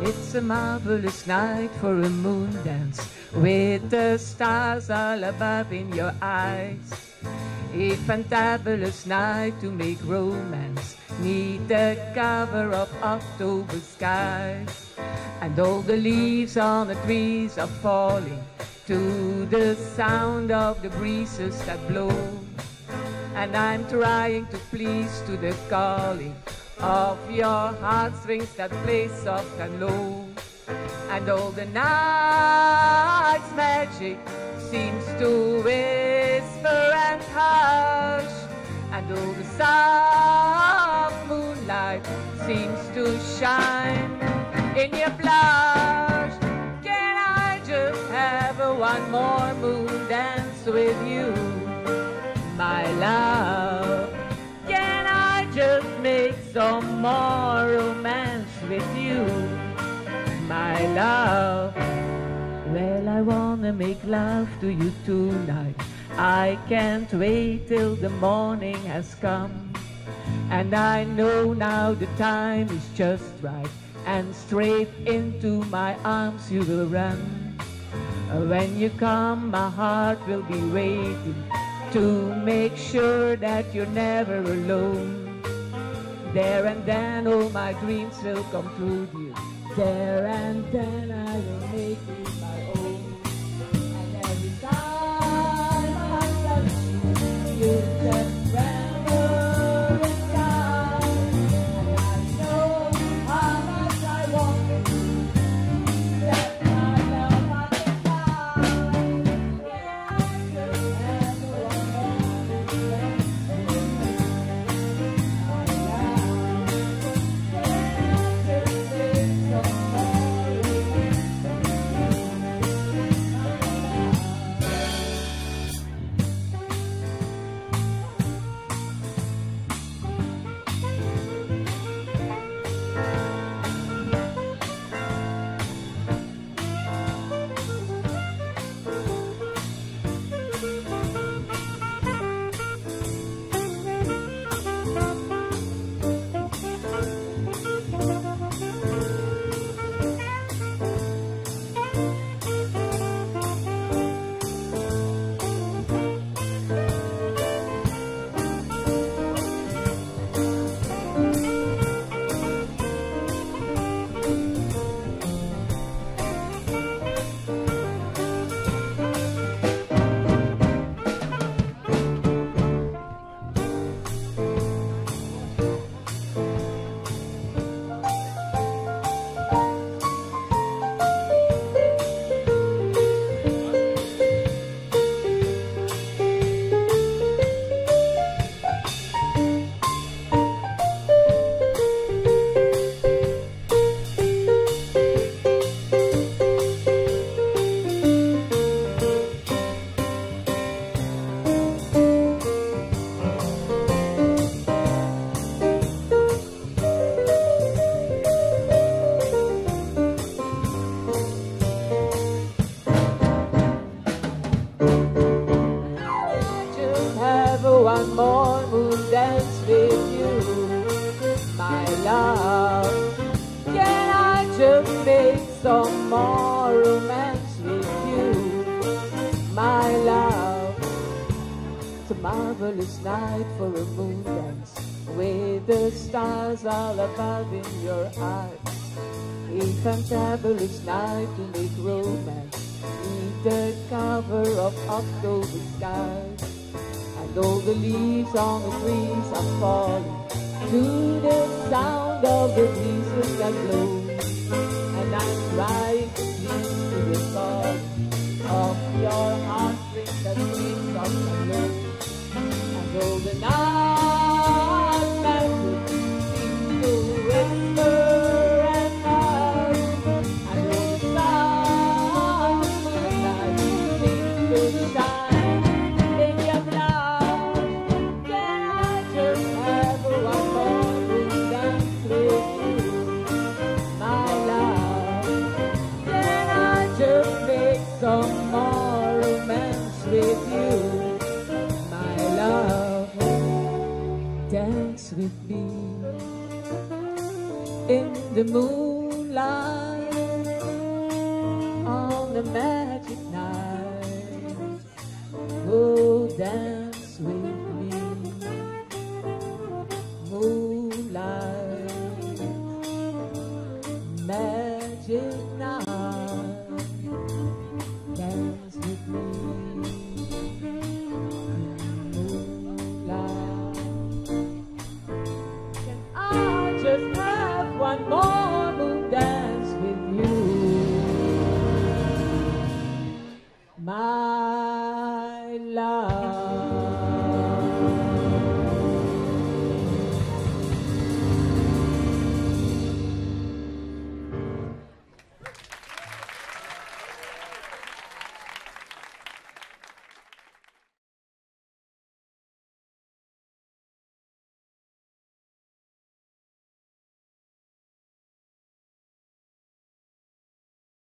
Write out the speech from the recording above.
It's a marvelous night for a moon dance, with the stars all above in your eyes. A fantabulous night to make romance, neath the cover of October skies. And all the leaves on the trees are falling to the sound of the breezes that blow. And I'm trying to please to the calling of your heartstrings that play soft and low. And all the night's magic seems to whisper and hush, and all the soft moonlight seems to shine in your blush. Can I just have one more moon dance with you, my love? Can I just make some more romance with you, my love? Well, I wanna make love to you tonight. I can't wait till the morning has come. And I know now the time is just right, and straight into my arms you will run. When you come, my heart will be waiting to make sure that you're never alone. There and then all my dreams will come true, dear. There and then I will make you my own. And every time I touch you, you just tremble inside. And I know how much I want you. Set my love on the fire. Yeah, I just have one more dance with you. One more moon dance with you, my love. Can I just make some more romance with you, my love? It's a marvelous night for a moon dance, with the stars all above in your eyes. A fantabulous night to make romance, beneath the cover of October skies. And all the leaves on the trees are falling to the sound of the breezes that blow. And I'm trying to please to the calling of your heartstrings that sweet soft and low. And all the night magic seems to whisper and hush, and all the soft moonlight seems to shine in your blood. Some more romance with you, my love. Dance with me in the moonlight. a magic night. Oh, dance with me, moonlight, magic